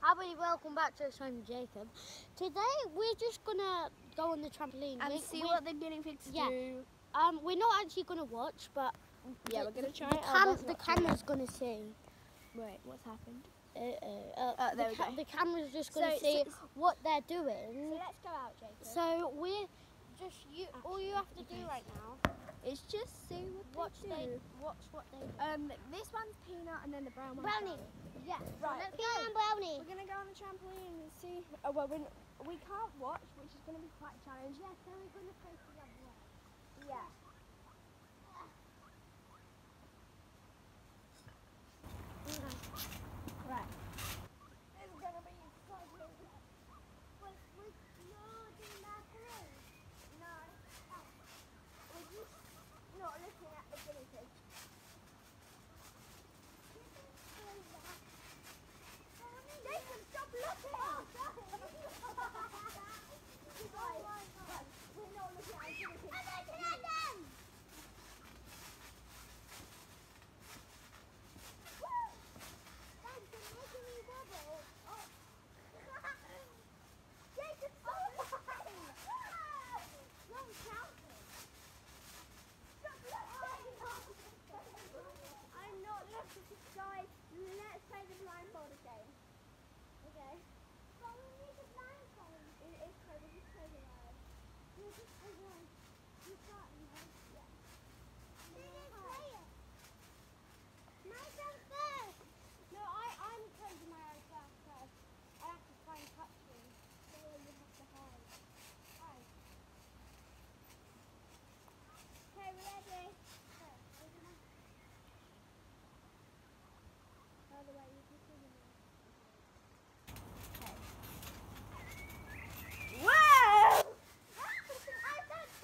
Everybody, welcome back to Simon Jacob. Today we're just gonna go on the trampoline and see what the guinea pigs do. We're not actually gonna watch, but yeah, we're gonna try. The camera's gonna see. Wait, what's happened? There we go. The camera's just gonna see what they're doing. So let's go out, Jacob. So we're just all you have to do right now is just see what they do. Watch what they do. This one's Peanut, and then the brown one's Brownie. Yeah. Right. Let's go on Brownie. We're gonna go on the trampoline and see. Oh well, we can't watch, which is gonna be quite a challenge. Yeah. So we're gonna face the other way. Yeah. Right. It's gonna be so good. But we're not doing that thing. No. We're just not looking at the guinea pig. Jacob, stop looking! Oh, sorry. We're not looking at the guinea pig. I'm looking at them! Jacob, stop looking! Wrong counting. Stop looking! I'm not looking, guys. Let's play the blindfolded game. Okay. But we need the blindfold. It is crazy. Just close your eyes. You just close your eyes. You can't, you know? Yeah. You didn't play it. My turn first. No, I'm closing my eyes first. I have to try and touch you. So you have to hide. Hide. Okay, we're ready. By the way, you can see me. Okay. Whoa! I don't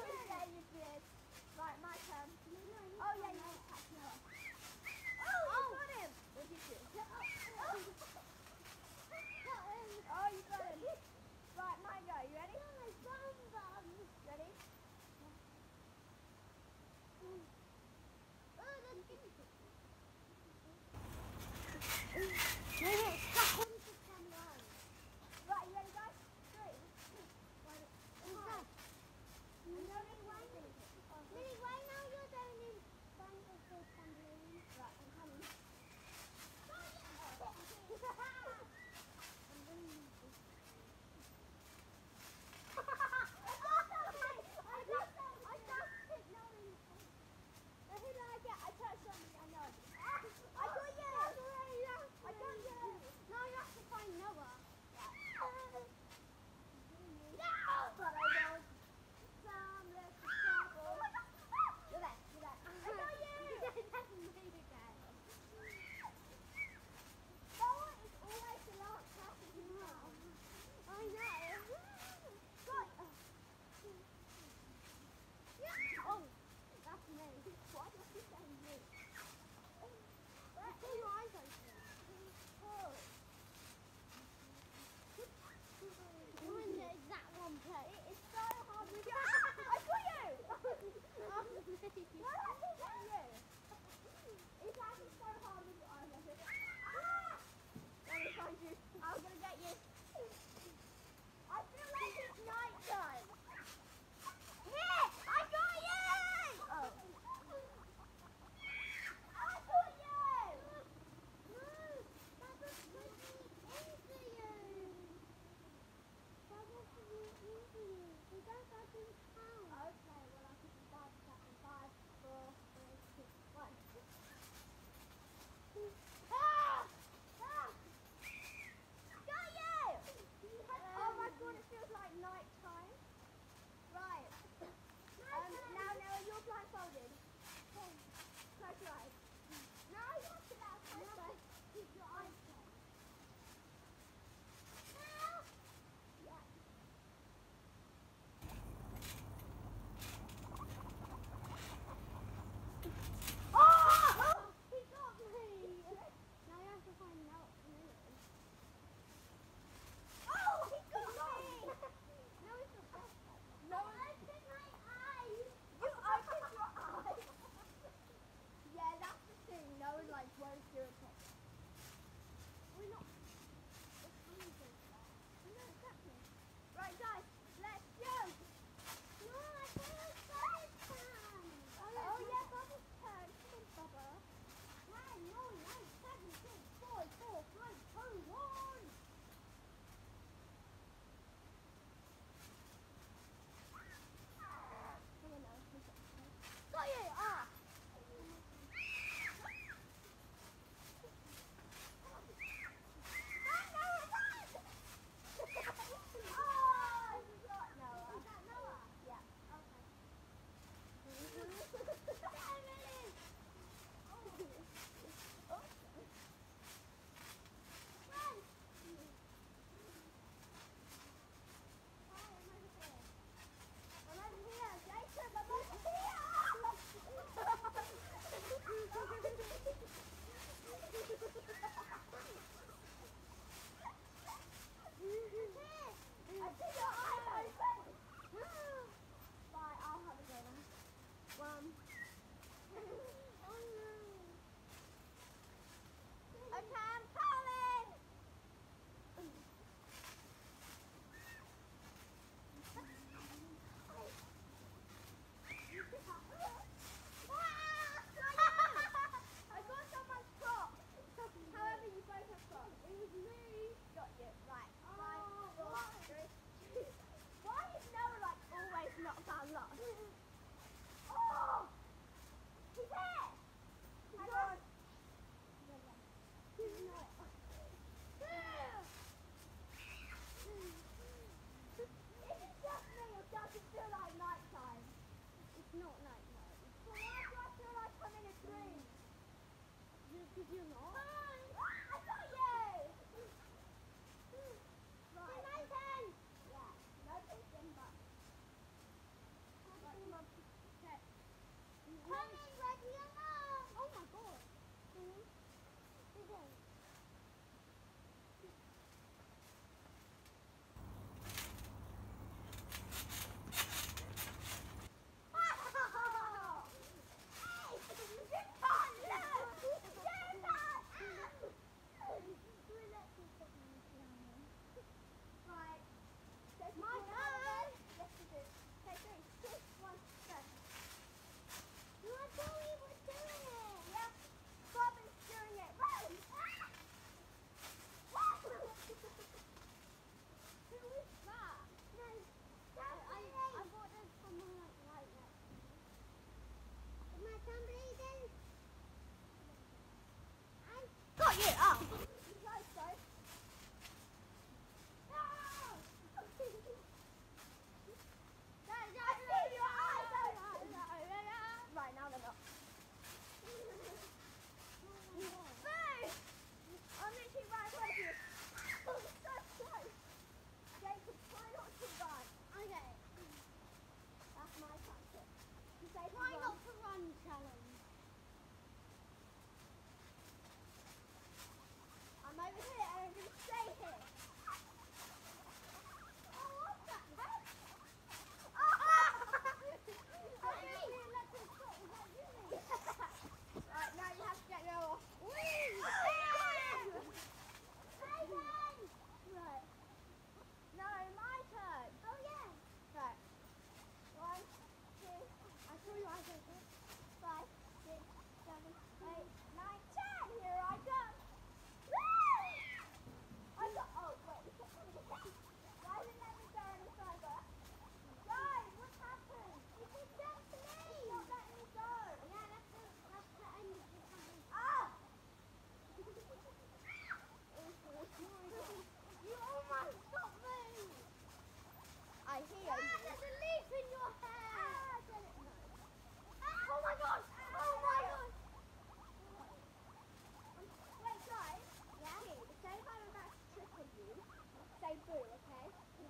say boo, okay?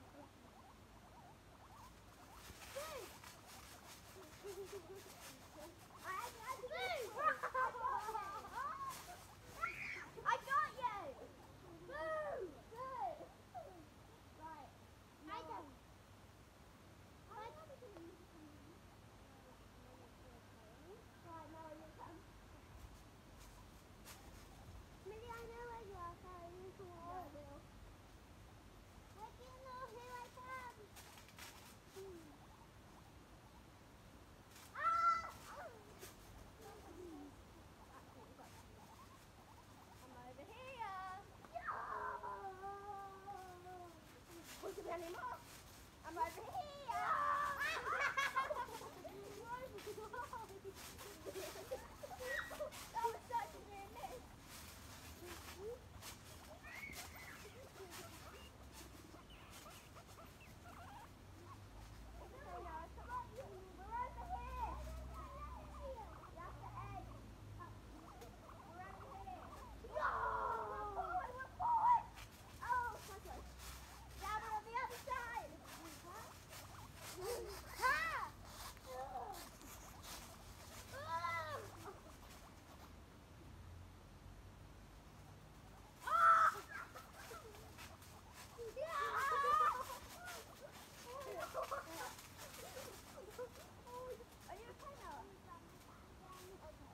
I got you! Boo! Boo! Right. I don't. Right, now you come. Millie, I know where you are, so you can walk. Where do you know who I am? I'm over here. Look at me anymore. I'm over here. That was such a near miss. Okay, now come on. We're over here. That's the edge. We're over here. No! We're forward. Oh, so close. Now we're on the other side. Ha! Are you okay now? Okay.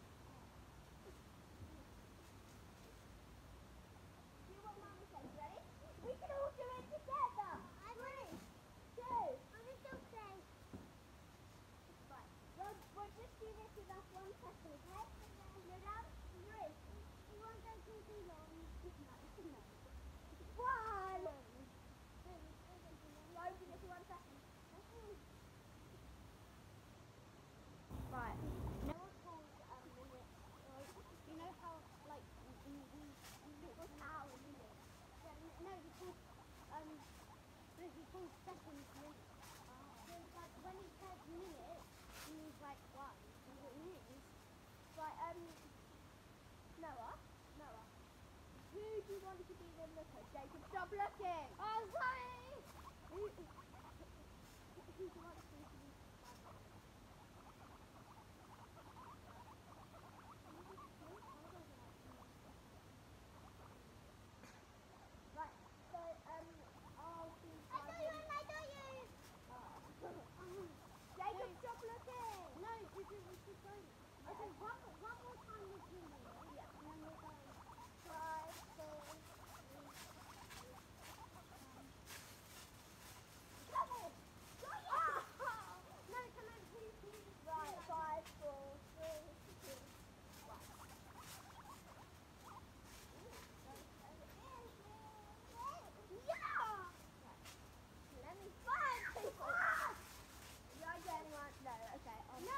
Do what Mama says, ready? We can all do it together. 3, 2. I'm still safe. Right. We'll just do this with us 1 second, okay? Go down. 3. You won't go too long. No. 1. Go do this 1 second. Right. No one calls minute. You know how like little cow, isn't it? No, he calls seconds minutes. So it's like when he says minutes, he means like 1. That's what it means. Right, Noah, who do you want to be the looker? Jacob, stop looking! Oh, sorry! Who do you want to be the Right, so, I'll be I got you! Jacob, stop looking! No, we should go. Okay, one more time with you, Yeah. and then we're going. 5, 4, 3, 2, 1. Come on! No, come on, please. Right, 5, 4, 3, 2, 1. Yeah! Let me find people. You're getting one. No, okay. No.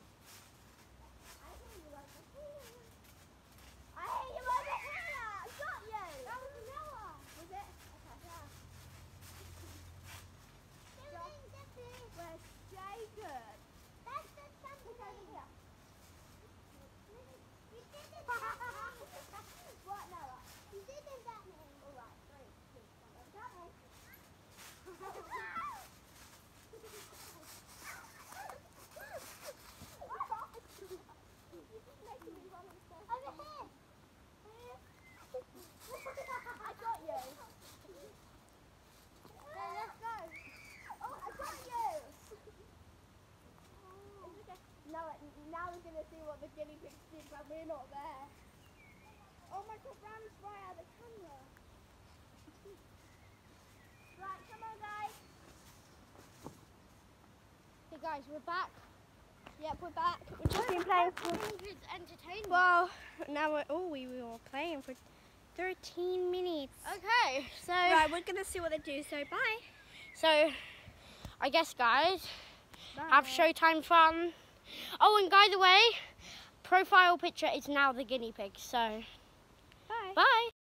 I hear you over here. I hear you over here. I got you. That was Noah. Was it? Okay. Yeah. Where's Jacob? That's the He's over trampoline. here. You didn't that me. What, Noah? You didn't that me. All right. 3, 2, 1. Got me. Over here. I got you. So let's go. Oh, I got you. It's okay. Now we're going to see what the guinea pigs did when we're not there. Oh my God, Ram's right out of the camera. Right, come on guys. Hey guys, we're back. Yep, we're back. We've just been playing for... It's entertainment. Well, now we were playing for 13 minutes. Okay, so Right, we're going to see what they do, so bye. so I guess guys, Bye. have showtime fun. Oh, and by the way, profile picture is now the guinea pig. So Bye. bye.